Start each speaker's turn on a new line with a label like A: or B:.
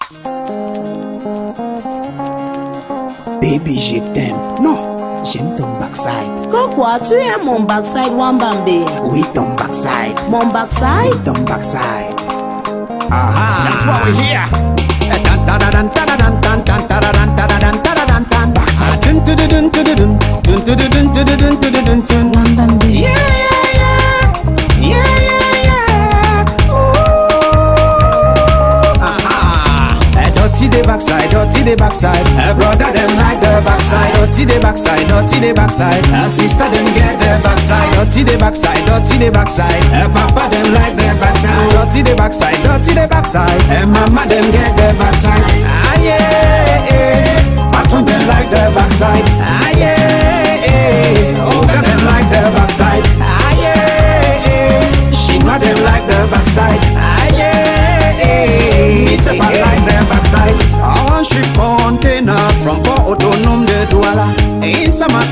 A: Baby, je t'aime. Non, j'aime ton backside.
B: Quoi, tu aimes mon backside, Wambambe?
A: Oui, ton backside.
B: Mon backside?
A: Oui, ton backside. That's why we're here.
B: Wambambe.
A: Yeah, yeah, yeah, yeah, yeah. Dirty the backside, dirty the backside. A brother them like the backside. Dirty the backside, dirty the backside. A sister them get the backside. Dirty the backside, dirty the backside. A papa them like the backside. Dirty the backside, dirty the backside. A mama them get the backside. Ah yeah, Patron them like the backside. Ah yeah, Oga them like the backside. Ah yeah, Shima them like the backside. Ah yeah, Isapa like the backside. I want ship container from Port Autonome de Douala. Insama